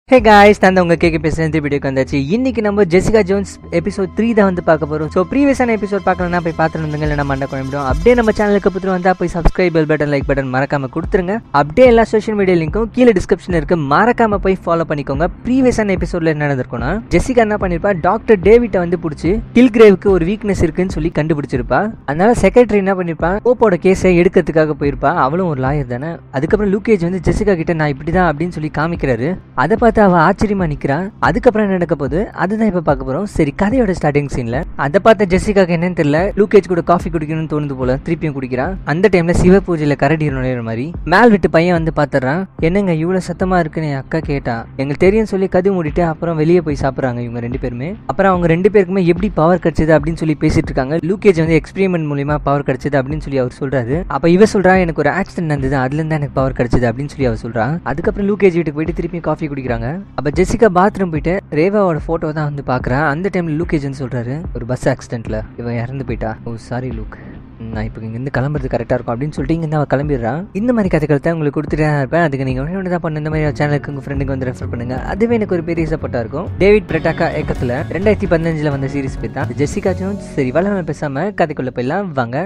Hey guys, நான் உங்க கேக்க பேசுறேன். இந்த வீடியோக்கு வந்தாச்சு. இன்னைக்கு நம்ம ஜெசிகா ஜோன்ஸ் எபிசோட் 3 தான் வந்து பார்க்க போறோம். சோ ப்ரீவியஸான எபிசோட் பார்க்கலனா போய் பார்த்துருந்தீங்க இல்லனா மண்ட குழம்பிடும். அப்படியே நம்ம சேனலுக்கு புதுசா வந்தா போய் subscribe bell button like button மறக்காம கொடுத்துருங்க. அப்படியே எல்லா சோஷியல் மீடியா லிங்க்கும் கீழ டிஸ்கிரிப்ஷன்ல இருக்கு. மறக்காம போய் ஃபாலோ பண்ணிக்கோங்க. ப்ரீவியஸான எபிசோட்ல என்ன நடந்திருக்கும்னா ஜெசிகா என்ன பண்ணிருப்பா, டாக்டர் டேவிட்ட வந்து பிடிச்சி கில்கிரேவுக்கு ஒரு வீக்னஸ் இருக்குன்னு சொல்லி கண்டுபிடிச்சிருப்பா. அதனால செக்ரட்டரி என்ன பண்ணிருப்பா, ஓப்போட கேஸை எடுக்கிறதுக்காக போயிருப்பா. அவளும் ஒரு லாயர் தானே. அதுக்கப்புறம் லூகேஜ் வந்து ஜெசிகா கிட்ட நான் இப்படிதான் அப்படின்னு சொல்லி காமிக்கிறாரு. அதை பார்த்து அவ ஆச்சரியமா அதுக்கப்புறம் என்ன நடக்க போகுது அதுதான் இப்ப பார்க்க போறோம். சரி, கதையோட ஸ்டார்டிங் சீன்ல அதை பார்த்த ஜெசிகாக்கு என்னன்னு தெரியல, லூகேஜ் கூட காஃபி குடிக்கணும்னு தோணுது போல. திருப்பியும் குடிக்கிறான். அந்த டைம்ல சிவ பூஜையில கரடி நுழையிற மாதிரி மேல் விட்டு பையன் வந்து பாத்துறான். என்னங்க இவ்வளவு சத்தமா இருக்குன்னு என் அக்கா கேட்டா. எங்களுக்கு தெரியும் சொல்லி கது மூடிட்டு அப்புறம் வெளியே போய் சாப்பிடுறாங்க இவங்க ரெண்டு பேருமே. அப்புறம் அவங்க ரெண்டு பேருக்குமே எப்படி பவர் கிடைச்சது அப்படின்னு சொல்லி பேசிட்டு இருக்காங்க. லூகேஜ் வந்து எக்ஸ்பெரிமெண்ட் மூலமா பவர் கிடைச்சது அப்படின்னு சொல்லி அவர் சொல்றாரு. அப்ப இவ சொல்றா, எனக்கு ஒரு ஆக்சிடென்ட் நடந்தது, அதுல இருந்தா எனக்கு பவர் கிடைச்சது அப்படின்னு சொல்லி அவர் சொல்றான். அதுக்கப்புறம் லூகேஜ் வீட்டுக்கு போயிட்டு திருப்பி காஃபி குடிக்கிறாங்க. அப்ப ஜெசிகா பாத்ரூம் போயிட்டு ரேவாவோட போட்டோ தான் வந்து பாக்குறான். அந்த டைம்ல லூகேஜ் சொல்றாரு, ஒரு பஸ் ஆக்சிடென்ட்ல இவன் இறந்து போயிட்டா. ஓ சாரி லூக், நான் இப்போ இங்கிருந்து கிளம்புறது கரெக்டாக இருக்கும் அப்படின்னு சொல்லிட்டு இங்கே அவள் கிளம்பிடுறான். இந்த மாதிரி கதைகள் தான் உங்களுக்கு கொடுத்துட்டே இருப்பேன். அதுக்கு நீங்கள் ஒன்று தான் பண்ண இந்த மாதிரி சேனலுக்கு உங்கள் ஃப்ரெண்டுக்கு வந்து ரெஃபர் பண்ணுங்க. அதுவே எனக்கு ஒரு பெரிய சப்போர்ட்டாக இருக்கும். டேவிட் பிரெட்டாக்கா இயக்கத்தில் 2015 வந்த சீரிஸ் பேர் தான் ஜெசிகா ஜோன்ஸ். சரி, வளர பேசாம கதைக்குள்ள போயிடலாம் வாங்க.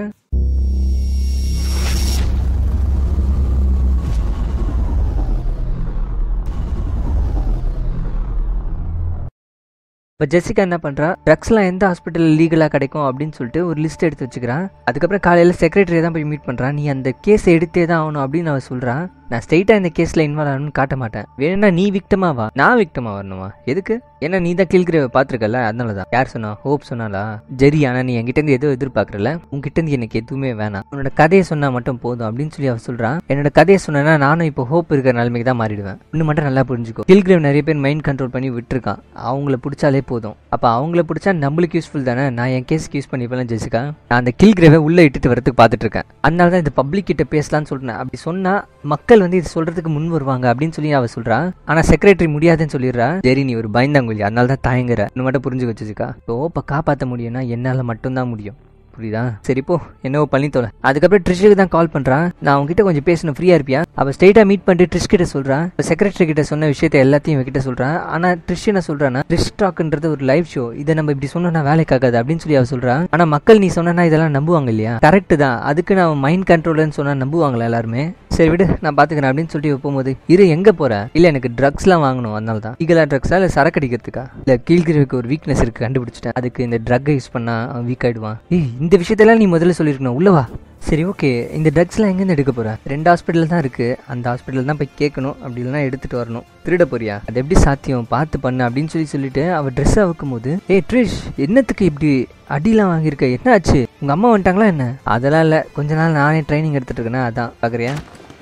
இப்போ ஜெசிகா என்ன பண்றா, ட்ரக்ஸ்லாம் எந்த ஹாஸ்பிட்டல் லீகலா கிடைக்கும் அப்படின்னு சொல்லிட்டு ஒரு லிஸ்ட் எடுத்து வச்சுக்கிறான். அதுக்கப்புறம் காலையில செக்ரட்டரியை தான் போய் மீட் பண்றான். நீ அந்த கேஸ் எடுத்தே தான் ஆகணும் அப்படின்னு அவன் சொல்றான். நான் ஸ்ட்ரெயிட்டா இந்த கேஸ்ல இன்வால்வ் ஆகணும்னு காட்ட மாட்டேன். வேணும்னா நீ விக்டமா வா, நான் விக்டமா வரணுமா? எதுக்கு? ஏன்னா நீ தான் கில்கிரேவை பாத்துருக்கல, அதனாலதான். யார் சொன்னா? ஹோப் சொன்னாலா? ஜெரி. ஆனா நீ என்கிட்ட இருந்து எதுவும் எதிர்பார்க்கறல, உங்ககிட்ட இருந்து எனக்கு எதுவுமே வேணாம், உன்னோட கதையை சொன்னா மட்டும் போதும் அப்படின்னு சொல்லி அவ சொல்றான். என்னோட கதையை சொன்னா நானும் இப்போ ஹோப் இருக்கிற நிலைமைக்கு தான் மாறிடுவேன். இன்னும் மட்டும் நல்லா புரிஞ்சுக்கோ, கில்கிரேவ் நிறைய பேர் மைண்ட் கண்ட்ரோல் பண்ணி விட்டுருக்கான். அவங்கள பிடிச்சாலே போதும். அப்ப அவங்கள பிடிச்சா நம்மளுக்கு யூஸ்ஃபுல் தானே. நான் என் கேஸ்க்கு யூஸ் பண்ணிப்பேன் ஜெசிகா. நான் அந்த கில்கிரேவை உள்ள இட்டுட்டு வரதுக்கு பாத்துட்டு இருக்கேன். அதனாலதான் இது பப்ளிக் கிட்ட பேசலாம்னு சொல்றேன். அப்படி சொன்னா மக்கள் வந்து இது சொல்றதுக்கு முன் வருவாங்க அப்படின்னு சொல்லி அவ சொல்றா. ஆனா செக்ரட்டரி முடியாதுன்னு சொல்லிடுறா. சரி, நீ ஒரு பயந்தாங்குழி, அதனால தான் தயங்குற. இன்னும் மட்டும் புரிஞ்சு வச்சுக்கா. இப்போ காப்பாற்ற முடியும்னா என்னால மட்டும்தான் முடியும், புரியுதா? சரி போ, என்னவோ பண்ணி தோல. அதுக்கப்புறம் ட்ரிஷ்க்கு தான் கால் பண்றான். நான் உங்ககிட்ட கொஞ்சம் பேசணும், ஃப்ரீயா இருப்பியா? அவ ஸ்ட்ரெயிட்டா மீட் பண்ணிட்டு ட்ரிஷ் கிட்ட சொல்றான். செக்ரட்டரி கிட்ட சொன்ன விஷயத்தை எல்லாத்தையும் இவகிட்ட சொல்றான். ஆனா ட்ரிஷ் என்ன சொல்றான்னா, ட்ரிஷ் டாக்ன்றது ஒரு லைவ் ஷோ, இதை நம்ம இப்படி சொன்னா வேலைக்கு ஆகாது அப்படின்னு சொல்லி அவ சொல்றான். ஆனா மக்கள் நீ சொன்னா இதெல்லாம் நம்புவாங்க இல்லையா? கரெக்ட் தான். அதுக்கு நான் மைண்ட் கண்ட்ரோல்னு சொன்னா நம்புவாங்களா எல்லாருமே? சரி விடு, நான் பாத்துக்கிறேன் அப்படின்னு சொல்லிட்டு போகும்போது, இரு எங்க போற? இல்ல எனக்கு ட்ரக்ஸ் எல்லாம் வாங்கணும், அதனால தான். ஈகலா ட்ரக்ஸா இல்ல சரக்கு அடிக்கிறதுக்கா? இல்ல கீழ்கிரவுக்கு ஒரு வீக்னஸ் இருக்கு, கண்டுபிடிச்சிட்டேன். அதுக்கு இந்த ட்ரக் யூஸ் பண்ணா அவன் வீக் ஆயிடுவான். இந்த விஷயத்தெல்லாம் நீ முதல்ல சொல்லிருக்கணும், உள்ளவா. சரி ஓகே, இந்த ட்ரக்ஸ்லாம் எங்கேருந்து எடுக்க போற? 2 ஹாஸ்பிட்டல் தான் இருக்கு, அந்த ஹாஸ்பிட்டல் தான் போய் கேட்கணும், அப்படி இல்லைன்னா எடுத்துட்டு வரணும். திருட போறியா? அது எப்படி சாத்தியம், பார்த்து பண்ணு அப்படின்னு சொல்லிட்டு அவ ட்ரெஸ் அவுக்கும் போது, ட்ரிஷ் என்னத்துக்கு இப்படி அடிலாம் வாங்கியிருக்க, என்ன ஆச்சு? உங்க அம்மா வந்துட்டாங்களா என்ன? அதெல்லாம் இல்ல, கொஞ்ச நாள் நானே ட்ரைனிங் எடுத்துட்டு இருக்கேன்னா அதான். பாக்குறியா,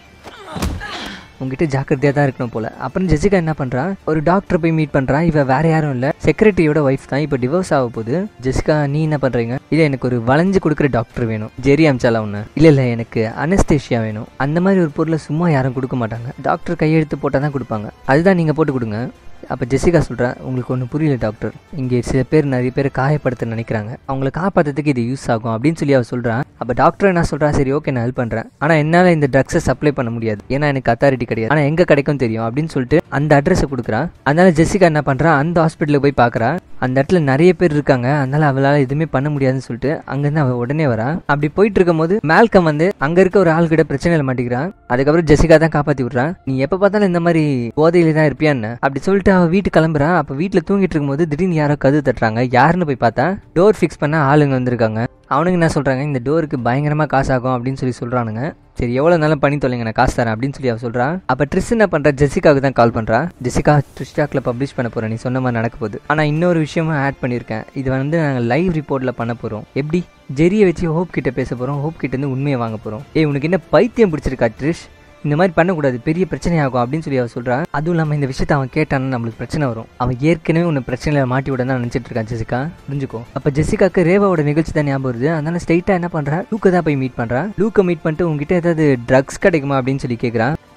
உங்ககிட்ட ஜாக்கிரதையா தான் இருக்கணும் போல. அப்புறம் ஜெசிகா என்ன பண்றா, ஒரு டாக்டர் போய் மீட் பண்றா. இவ வேற யாரும் இல்ல, செக்ரட்டரியோட ஒய்ஃப் தான். இப்ப டிவோர்ஸ் ஆக போகுது. ஜெசிகா, நீ என்ன பண்றீங்க? இல்ல எனக்கு ஒரு வளைஞ்சு கொடுக்குற டாக்டர் வேணும். ஜெரி அம்சாலா ஒண்ணு. இல்ல எனக்கு அனஸ்தேஷியா வேணும். அந்த மாதிரி ஒரு பொருளை சும்மா யாரும் கொடுக்க மாட்டாங்க, டாக்டர் கையெழுத்து போட்டா தான் கொடுப்பாங்க. அதுதான் நீங்க போட்டு கொடுங்க. அப்போ ஜெசிகா சொல்கிறா, உங்களுக்கு ஒன்றும் புரியல டாக்டர், இங்கே சில பேர் நிறைய பேர் காயப்படுத்த நினைக்கிறாங்க, அவங்கள காப்பாற்றுறதுக்கு இது யூஸ் ஆகும் அப்படின்னு சொல்லி அவ சொல்கிறான். அப்போ டாக்டர் என்ன சொல்கிறா, சரி ஓகே நான் ஹெல்ப் பண்ணுறேன், ஆனால் என்னால் இந்த ட்ரக்ஸை சப்ளை பண்ண முடியாது, ஏன்னா எனக்கு அத்தாரிட்டி கிடையாது, ஆனால் எங்கே கிடைக்கும் தெரியும் அப்படின்னு சொல்லிட்டு அந்த அட்ரஸை கொடுக்குறான். அதனால ஜெசிகா என்ன பண்ணுறா, அந்த ஹாஸ்பிட்டலுக்கு போய் பார்க்குறா. அந்த இடத்துல நிறைய பேர் இருக்காங்க, அதனால அவளால் எதுவுமே பண்ண முடியாதுன்னு சொல்லிட்டு அங்கேருந்து அவள் உடனே வரா. அப்படி போயிட்டு இருக்கும் போது மேல்கம் வந்து அங்கே இருக்க ஒரு ஆள் கிட்ட பிரச்சனையில மாட்டிக்கிறான். அதுக்கப்புறம் ஜெசிகா தான் காப்பாற்றி விட்றான். நீ எப்போ பார்த்தாலும் இந்த மாதிரி போதையில தான் இருப்பியான்னு அப்படி சொல்லிட்டு அவ வீட்டுக்கு கிளம்புறா. அப்ப வீட்டுல தூங்கிட்டு இருக்கும் போது திடீர்னு யாரோ கதவு தட்டுறாங்க. யாருன்னு போய் பார்த்தா டோர் ஃபிக்ஸ் பண்ண ஆளுங்க வந்திருக்காங்க. அவனுங்க என்ன சொல்றாங்க, இந்த டோருக்கு பயங்கரமா காசு ஆகும் அப்படின்னு சொல்லி சொல்றானுங்க. சரி எவ்வளவு நாளும் பண்ணி தொலைங்க, நான் காசு தரேன் அப்படின்னு சொல்லி அவ சொல்றா. அப்ப ட்ரிஸ் என்ன பண்றா, ஜெசிகாவுக்கு தான் கால் பண்றா. ஜெசிகா, ட்ரிஸ்டாக்ல பப்ளிஷ் பண்ண போறேன், நீ சொன்ன மாதிரி நடக்க போகுது. ஆனா இன்னொரு விஷயமும் ஆட் பண்ணிருக்கேன், இது வந்து நாங்க லைவ் ரிப்போர்ட்ல பண்ண போறோம். எப்படி? ஜெரியை வச்சு ஹோப் கிட்ட பேச போறோம், ஹோப் கிட்ட இருந்து உண்மையை வாங்க போறோம். உனக்கு என்ன பைத்தியம் பிடிச்சிருக்கா ட்ரிஷ்? இந்த மாதிரி பண்ணக்கூடாது, பெரிய பிரச்சனை ஆகும் அப்படின்னு சொல்லி அவ சொல்றா. அதுவும் இல்லாம இந்த விஷயத்த அவன் கேட்டான்னு நம்மளுக்கு பிரச்சனை வரும். அவன் ஏற்கனவே உன்னை பிரச்சனையில மாட்டி விட தான் நினைச்சிட்டு இருக்கான் ஜெசிகா, புரிஞ்சுக்கோ. அப்ப ஜெசிகாக்கு ரேவாவோட நிகழ்ச்சி தான் ஞாபகம் வருது. அதனால ஸ்ட்ரெயிட்டா என்ன பண்றா, லூக்கை தான் போய் மீட் பண்றா. லூக்கை மீட் பண்ணிட்டு உங்ககிட்ட ஏதாவது ட்ரக்ஸ் கிடைக்குமா அப்படின்னு சொல்லி கேட்கறான்.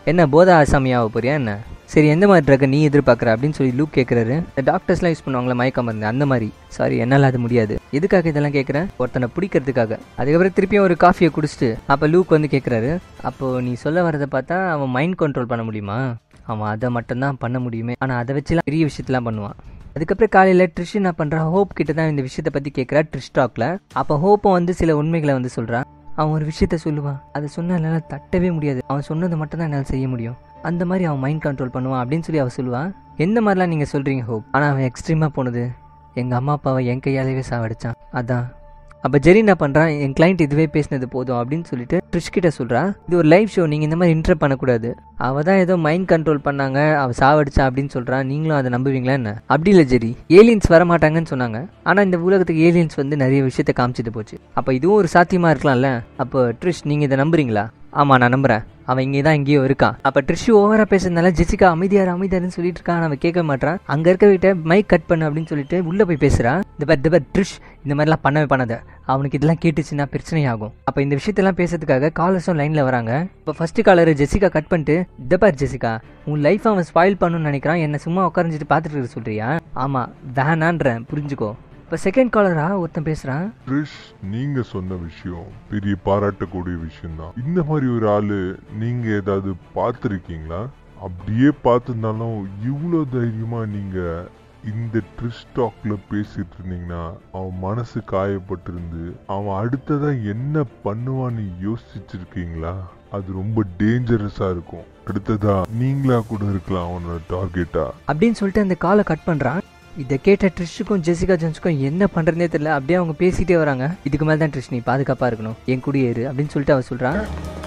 என்ன போதா ஆசாமியாக போறியா என்ன? சரி எந்த மாதிரி ட்ரக்கை நீ எதிர்பார்க்குற அப்படின்னு சொல்லி லூக் கேட்குறாரு. இந்த டாக்டர்ஸ்லாம் யூஸ் பண்ணுவாங்களே மயக்க மருந்து அந்த மாதிரி. சாரி என்னால் அது முடியாது. எதுக்காக இதெல்லாம் கேட்குறேன்? ஒருத்தனை பிடிக்கிறதுக்காக. அதுக்கப்புறம் திருப்பியும் ஒரு காஃபியை குடிச்சிட்டு அப்போ லூக் வந்து கேட்குறாரு, அப்போது நீ சொல்ல வரதை பார்த்தா அவன் மைண்ட் கண்ட்ரோல் பண்ண முடியுமா? அவன் அதை மட்டும்தான் பண்ண முடியுமே, ஆனால் அதை வச்சுலாம் பெரிய விஷயத்தெலாம் பண்ணுவான். அதுக்கப்புறம் காலையில் ட்ரிஷ் என்ன பண்ணுறா, ஹோப் கிட்ட தான் இந்த விஷயத்தை பற்றி கேட்குறா ட்ரிஷ் டாக்ல. அப்போ ஹோப்பும் வந்து சில உண்மைகளை வந்து சொல்கிறான். அவன் ஒரு விஷயத்த சொல்லுவான், அதை சொன்னால் என்னால் தட்டவே முடியாது, அவன் சொன்னது மட்டும் தான் என்னால் செய்ய முடியும், அந்த மாதிரி அவன் மைண்ட் கண்ட்ரோல் பண்ணுவான் அப்படின்னு சொல்லி அவன் சொல்லுவான். எந்த மாதிரிலாம் நீங்கள் சொல்கிறீங்க ஹோப்? ஆனால் அவன் எக்ஸ்ட்ரீமாக போனது எங்கள் அம்மா அப்பாவை என் கையாலேயே சாவடிச்சான், அதான். அப்போ ஜெரி என்ன பண்ணுறான், என் கிளைண்ட் இதுவே பேசினது போதும் அப்படின்னு சொல்லிட்டு ட்ரிஷ் கிட்ட சொல்கிறான், இது ஒரு லைவ் ஷோ, நீங்கள் இந்த மாதிரி இன்டர் பண்ணக்கூடாது. அவள் தான் ஏதோ மைண்ட் கண்ட்ரோல் பண்ணாங்க, அவள் சாவடிச்சா அப்படின்னு சொல்கிறான், நீங்களும் அதை நம்புவீங்களா என்ன? அப்படி இல்லை ஜெரி, ஏலியன்ஸ் வரமாட்டாங்கன்னு சொன்னாங்க, ஆனால் இந்த உலகத்துக்கு ஏலியன்ஸ் வந்து நிறைய விஷயத்த காமிச்சிட்டு போச்சு, அப்போ இதுவும் ஒரு சாத்தியமாக இருக்கலாம்ல. அப்போ ட்ரிஷ் நீங்கள் இதை நம்புறீங்களா? ஆமாம் நான் நம்புகிறேன், அவன் இங்கே தான் எங்கேயோ இருக்கான். அப்போ ட்ரிஷ் ஓவராக பேசுறதுனால ஜெசிகா அமைதியாருன்னு சொல்லிட்டு இருக்கான். அவன் கேட்க மாட்டான். அங்கே இருக்கவிட்ட மைக் கட் பண்ணு அப்படின்னு சொல்லிட்டு உள்ளே போய் பேசுகிறான். இந்த பர் ட்ரிஷ் இந்த மாதிரிலாம் பண்ணவே பண்ணாத, அவனுக்கு இதெல்லாம் கேட்டுச்சுன்னா பிரச்சனையாகும். அப்போ இந்த விஷயத்தெல்லாம் பேசுறதுக்காக காலர்ஸும் லைனில் வராங்க. இப்போ ஃபர்ஸ்ட் காலர் ஜெசிகா கட் பண்ணிட்டு, இந்த பார் ஜெசிகா, உன் லைஃப் அவன் ஸ்பாயில் பண்ணணும்னு நினைக்கிறான், என்ன சும்மா உட்காந்துட்டு பார்த்துட்டு இருக்க சொல்றியா? ஆமாம் வேணான்றேன், புரிஞ்சுக்கோ. இப்போ செகண்ட் காலரா ஒருத்தன் பேசுகிறான், ட்ரிஷ் நீங்க சொன்ன விஷயம் பெரிய பாராட்டக்கூடிய விஷயம் தான். இந்த மாதிரி ஒரு ஆளு நீங்க ஏதாவது பார்த்துருக்கீங்களா? அப்படியே பார்த்துருந்தாலும் இவ்வளோ தைரியமா நீங்க இந்த ட்ரிஷ் டாக்ல பேசிட்டு இருந்தீங்கன்னா அவன் மனசு காயப்பட்டிருந்து அவன் அடுத்ததா என்ன பண்ணுவான்னு யோசிச்சிருக்கீங்களா? அது ரொம்ப டேஞ்சரஸா இருக்கும். அடுத்ததா நீங்களா கூட இருக்கலாம் அவனோட டார்கெட்டா அப்படின்னு சொல்லிட்டு அந்த காலை கட் பண்றான். இதை கேட்ட ட்ரிஷுக்கும் ஜெசிகா ஜோன்ஸுக்கும் என்ன பண்றதுனே தெரியல. அப்படியே அவங்க பேசிட்டே வராங்க. இதுக்கு மேலே தான் ட்ரிஷ் நீ பாதுகாப்பா இருக்கணும், என் கூடயே இரு அப்படின்னு சொல்லிட்டு அவ சொல்றான்.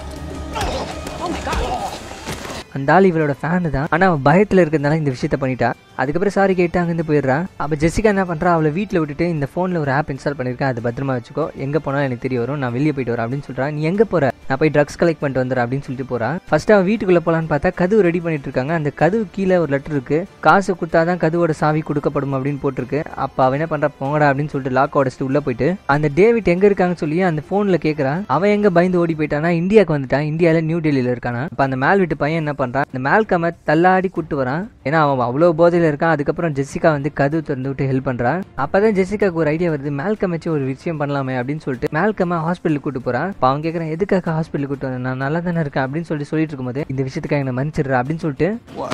அந்த ஆள் இவளோட ஃபேனு தான், ஆனால் அவன் பயத்தில் இருக்கிறதுனால இந்த விஷயத்த பண்ணிட்டா. அதுக்கப்புறம் சாரி கேட்டு அங்கேருந்து போயிடுறான். அப்போ ஜெசிகா என்ன பண்ணுறா, அவளை வீட்டில் விட்டுட்டு இந்த ஃபோனில் ஒரு ஆப் இன்ஸ்டால் பண்ணியிருக்கேன், அது பத்திரமா வச்சுக்கோ, எங்கே போனாலும் எனக்கு தெரிய வரும், நான் வெளியே போயிட்டு வரேன் அப்படின்னு சொல்கிறான். நீ எங்கே போகிற? நான் போய் ட்ரக்ஸ் கலெக்ட் பண்ணிட்டு வந்துடுறேன் அப்படின்னு சொல்லிட்டு போகிறான். ஃபர்ஸ்ட் அவன் வீட்டுக்குள்ளே போகலான்னு பார்த்தா கதவு ரெடி பண்ணிட்டு இருக்காங்க. அந்த கதவு கீழே ஒரு லெட்டர் இருக்குது, காசு கொடுத்தா தான் கதவோட சாவி கொடுக்கப்படும் அப்படின்னு போட்டிருக்கு. அப்போ அவன் என்ன பண்ணுறா, போங்கடா அப்படின்னு சொல்லிட்டு லாக் உடச்சிட்டு உள்ளே போயிட்டு அந்த டேவிட் எங்கே இருக்காங்கன்னு சொல்லி அந்த ஃபோனில் கேட்குறான். அவன் எங்கே பயந்து ஓடி போயிட்டானா, இந்தியாவுக்கு வந்துட்டான், இந்தியாவில் நியூ டெல்லியில் இருக்கானா. அப்போ அந்த மேல் வீட்டு பையன் என்ன பண்ணுறான், இந்த மேல்கம் தள்ளாடி கூட்டு வரான். ஏன்னா அவன் அவ்வளோ போதையில் இருக்கான். அதுக்கப்புறம் ஜெசிகா வந்து கதவு திறந்து விட்டு ஹெல்ப் பண்ணுறான். அப்பதான் ஜெசிகாக்கு ஒரு ஐடியா வருது, மேல்கம் வச்சு ஒரு விஷயம் பண்ணலாமே அப்படின்னு சொல்லிட்டு மேல்கம்மா ஹாஸ்பிட்டலுக்கு கூட்டு போறான். அவன் கேட்கறான், எதுக்காக ஹாஸ்பிட்டலுக்கு கூட்டு வந்தேன், நான் நல்லா தானே இருக்கேன் அப்படின்னு சொல்லிட்டு இருக்கும்போது இந்த விஷயத்துக்காக என்ன மன்னிச்சிடுறா அப்படின்னு சொல்லிட்டு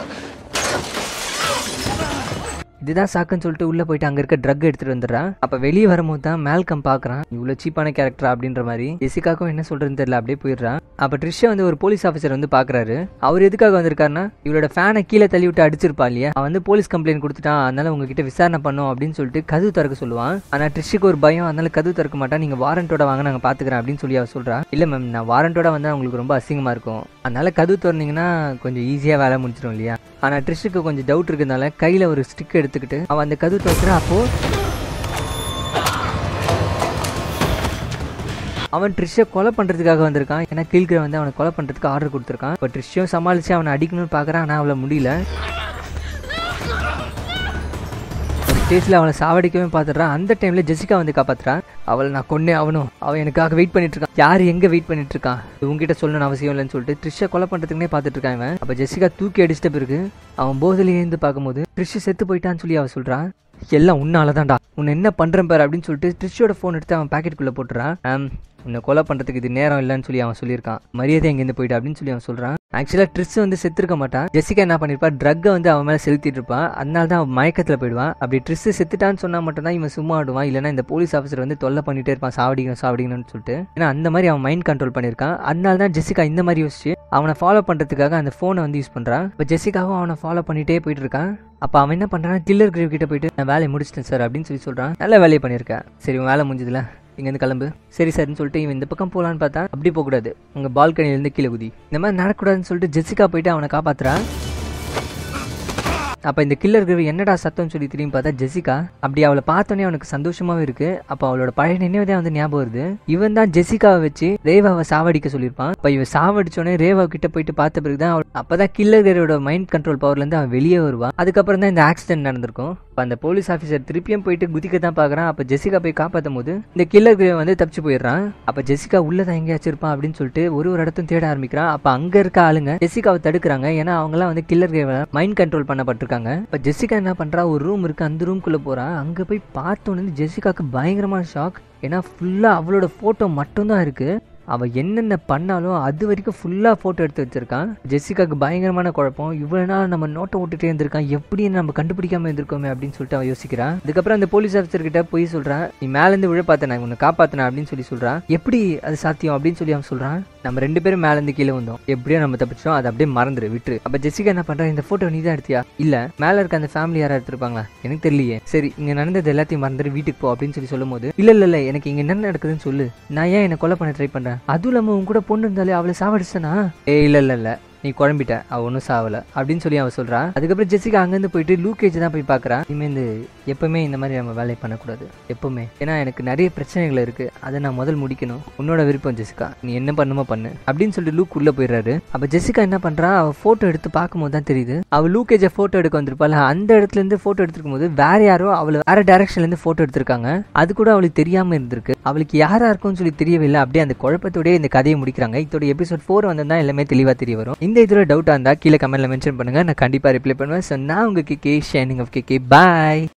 இதுதான் சாக்குன்னு சொல்லிட்டு உள்ள போயிட்டு அங்க இருக்க ட்ரக் எடுத்துட்டு வந்துடுறான். அப்ப வெளியே வரும்போது தான் மேல்கம் பாக்குறான், இவ்வளவு சீப்பான கேரக்டரா அப்படின்ற மாதிரி. ஜெசிகாக்கும் என்ன சொல்றதுன்னு தெரியல, அப்படியே போயிடுறான். அப்ப ட்ரிஷா வந்து ஒரு போலீஸ் ஆஃபீஸர் வந்து பாக்குறாரு. அவர் எதுக்காக வந்திருக்காருன்னா, இவரோட ஃபேனை கீழே தள்ளி விட்டு அடிச்சிருப்பா இல்லையா, அவன் வந்து போலீஸ் கம்ப்ளைண்ட் கொடுத்துட்டான், அதனால உங்ககிட்ட விசாரணை பண்ணும் அப்படின்னு சொல்லிட்டு கதவு திறக்க சொல்லுவான். ஆனா ட்ரிஷுக்கு ஒரு பயம், அதனால கதவு திறக்க மாட்டான். நீங்க வாரண்டோட வாங்க, நாங்க பாத்துக்கிறேன் அப்படின்னு சொல்லி அவ சொல்றா. இல்ல மேம், நான் வாரண்டோட வந்தா உங்களுக்கு ரொம்ப அசிங்கமா இருக்கும், அதனால கதவு திறந்தீங்கன்னா கொஞ்சம் ஈஸியா வேலை முடிச்சிடும் இல்லையா. ஆனா ட்ரிஷுக்கு கொஞ்சம் டவுட் இருக்கிறதுனால கையில ஒரு ஸ்டிக் எடுத்துக்கிட்டு அவன் அந்த கதவு திறக்கிறான். அப்போ அவன் ட்ரிஷை கொலை பண்றதுக்காக வந்திருக்கான். ஏன்னா கீழ்கிற வந்து அவனை கொலை பண்றதுக்கு ஆர்டர் கொடுத்துருக்கான். இப்போ ட்ரிஷையும் சமாளிச்சு அவனை அடிக்கணும்னு பாக்குறான், ஆனா அவளை முடியல. ஸ்டேஜில் அவளை சாவடிக்கவே பார்த்துட்றான். அந்த டைம்ல ஜெசிகா வந்து காப்பாத்துறான். அவளை நான் கொன்னே ஆகணும், அவன் எனக்காக வெயிட் பண்ணிட்டு இருக்கான். யார் எங்க வெயிட் பண்ணிட்டு இருக்கான், உங்ககிட்ட சொல்லணும்னு அவசியம் இல்லைன்னு சொல்லிட்டு ட்ரிஷை கொலை பண்றதுக்குனே பார்த்துட்டு இருக்கான் இவன். அப்ப ஜெசிகா தூக்கி அடிச்சிட்ட பிறகு அவன் போதிலே இருந்து பார்க்கும்போது ட்ரிஷ் செத்து போயிட்டான்னு சொல்லி அவன் சொல்றான். எல்லாம் உன்னாலதான்டா, உன்னை என்ன பண்றேன் பாரு அப்படின்னு சொல்லிட்டு ட்ரிஷோட போன் எடுத்து அவன் பாக்கெட்டுக்குள்ள போட்டுறான். உன்னை கொலை பண்ணுறதுக்கு இது நேரம் இல்லைன்னு சொல்லி அவன் சொல்லியிருக்கான், மரியாதை எங்கேருந்து போயிட்டு அப்படின்னு சொல்லி அவன் சொல்கிறான். ஆக்சுவலாக ட்ரிஷ் வந்து செத்துருக்க மாட்டான். ஜெசிகா என்ன பண்ணியிருப்பா, ட்ரக்கை வந்து அவன் மேலே செலுத்திட்டு இருப்பான், அதனால தான் அவன் மயக்கத்தில் போயிடுவான். அப்படி ட்ரிஷ் செத்துட்டான்னு சொன்னால் மட்டும் தான் இவன் சும்மா ஆடுவான், இல்லைனா இந்த போலீஸ் ஆஃபீஸர் வந்து தொல்லை பண்ணிட்டே இருப்பான், சாவடிக்கணும்னு சொல்லிட்டு. ஏன்னா அந்த மாதிரி அவன் மைண்ட் கண்ட்ரோல் பண்ணியிருக்கான். அதனால தான் ஜெசிகா இந்த மாதிரி யோசிச்சு அவனை ஃபாலோ பண்ணுறதுக்காக அந்த ஃபோனை வந்து யூஸ் பண்ணுறான். இப்போ ஜெசிகாவும் அவனை ஃபாலோ பண்ணிகிட்டே போயிட்டு இருக்கான். அப்போ அவன் என்ன பண்ணுறான், கில்லர் கிரேவ் கிட்ட போயிட்டு நான் வேலையை முடிச்சிட்டேன் சார் அப்படின்னு சொல்லி சொல்கிறான். நல்ல வேலையை பண்ணியிருக்கேன், சரி உன் வேலை முடிஞ்சதுல இங்கேருந்து கிளம்பு. சரி சார்னு சொல்லிட்டு இவன் இந்த பக்கம் போகலான்னு பார்த்தா அப்படி போகக்கூடாது, உங்கள் பால்கனிலேருந்து கீழே குதி, இந்த மாதிரி நடக்கூடாதுன்னு சொல்லிட்டு ஜெசிகா போயிட்டு அவனை காப்பாற்றுறான். அப்போ இந்த கில்லர் கிரேவ் என்னடா சத்தம்னு சொல்லி திரும்பி பார்த்தா ஜெசிகா. அப்படி அவளை பார்த்தோன்னே அவனுக்கு சந்தோஷமாவே இருக்கு. அப்போ அவளோட பழைய நினைவுதான் வந்து ஞாபகம் வருது. இவன் தான் ஜெசிகாவை வச்சு ரேவாவை சாவடிக்க சொல்லியிருப்பான். இப்போ இவன் சாவடிச்சோடனே ரேவா கிட்ட போயிட்டு பார்த்த பிறகுதான் அப்பதான் கில்லர் கிரேவோட மைண்ட் கண்ட்ரோல் பவர்லேருந்து அவன் வெளியே வருவான். அதுக்கப்புறம் தான் இந்த ஆக்சிடென்ட் நடந்திருக்கும். அந்த போலீஸ் ஆஃபீஸர் திருப்பியும் போயிட்டு குதிக்க தான் பாக்குறான். அப்ப ஜெசிகா போய் காப்பாத்தும் போது இந்த கில்லர் வந்து தப்பிச்சு போயிடுறான். அப்ப ஜெசிகா உள்ளதான் எங்கேயாச்சும் இருப்பான் அப்படின்னு சொல்லிட்டு ஒரு இடத்தையும் தேட ஆரம்பிக்கிறான். அப்ப அங்க இருக்க ஆளுங்க ஜெசிகாவை தடுக்கிறாங்க. ஏன்னா அவங்க எல்லாம் வந்து கில்லர் மைண்ட் கண்ட்ரோல் பண்ணப்பட்டிருக்காங்க. இப்ப ஜெசிகா என்ன பண்றா, ஒரு ரூம் இருக்கு, அந்த ரூம்குள்ள போறா. அங்க போய் பார்த்தோன்னு ஜெசிகாக்கு பயங்கரமான ஷாக். ஏன்னா ஃபுல்லா அவளோட போட்டோ மட்டும்தான் இருக்கு. அவன் என்னென்ன பண்ணாலும் அது வரைக்கும் ஃபுல்லாக ஃபோட்டோ எடுத்து வச்சிருக்கான். ஜெசிகாக்கு பயங்கரமான குழப்பம். இவ்வளோ நாள் நம்ம நோட்டை விட்டுட்டே இருந்திருக்கான், எப்படி நம்ம கண்டுபிடிக்காம இருந்திருக்கோமே அப்படின்னு சொல்லிட்டு அவன் யோசிக்கிறான். அதுக்கப்புறம் அந்த போலீஸ் ஆஃபீஸர் கிட்ட போய் சொல்றான், நீ மேலேருந்து விழ பார்த்தேன், நான் உன்னை காப்பாத்தினேன் அப்படின்னு சொல்றான். எப்படி அது சாத்தியம் அப்படின்னு சொல்லி அவன் சொல்றான். நம்ம 2 பேரும் மேலேருந்து கீழே வந்தோம், எப்படியோ நம்ம தப்பிச்சோம், அதை அப்படியே மறந்துரு, விட்டுரு. அப்ப ஜெசிகா என்ன பண்றா, இந்த போட்டோ நீ தான் எடுத்தியா? இல்ல, மேல இருக்க அந்த ஃபேமிலி யாரா எடுத்திருப்பாங்களா, எனக்கு தெரியலையே. சரி, இங்க நடந்தது எல்லாத்தையும் மறந்துரு, வீட்டுக்கு போ அப்படின்னு சொல்லும் போது, இல்ல எனக்கு இங்க என்ன நடக்குதுன்னு சொல்லு, நான் ஏன் என்ன கொலை பண்ண ட்ரை பண்றேன், அதுவும் இல்லாம உங்க கூட பொண்ணு இருந்தாலே அவளை சாவடிச்சனா? இல்ல நீ குழம்பிட்ட, அவ ஒன்றும் சாவல அப்படின்னு சொல்லி அவன் சொல்றான். அதுக்கப்புறம் ஜெசிகா அங்கேருந்து போயிட்டு லூக்கேஜ் தான் போய் பார்க்குறான். இனிமே எப்பவுமே இந்த மாதிரி நம்ம வேலையை பண்ணக்கூடாது எப்பவுமே, ஏன்னா எனக்கு நிறைய பிரச்சனைகள் இருக்கு, அதை நான் முதல் முடிக்கணும், உன்னோட விருப்பம் ஜெசிகா, நீ என்ன பண்ணுமோ பண்ணு அப்படின்னு சொல்லிட்டு லூக் உள்ள போயிடுறாரு. அப்ப ஜெசிகா என்ன பண்றா, அவ போட்டோ எடுத்து பார்க்கும்போது தான் தெரியுது, அவ லூக்கேஜை போட்டோ எடுக்க வந்திருப்பாள், அந்த இடத்துல இருந்து போட்டோ எடுத்துருக்கும் போது வேற யாரோ அவளை வேற டைரக்ஷன்ல இருந்து போட்டோ எடுத்திருக்காங்க. அது கூட அவளுக்கு தெரியாம இருந்திருக்கு. அவளுக்கு யாரா இருக்கும்னு சொல்லி தெரியவே இல்லை. அப்படியே அந்த குழப்பத்தோடய இந்த கதையை முடிக்கிறாங்க. இதோட எபிசோட் 4 வந்தா எல்லாமே தெளிவா தெரிய வரும். இந்த இதுல டவுட்டா இருந்தா கீழே கமெண்ட்ல மென்ஷன் பண்ணுங்க, நான் கண்டிப்பா ரிப்ளை பண்ணுவேன். ஸோ நான் உங்க KK shining of KK, bye.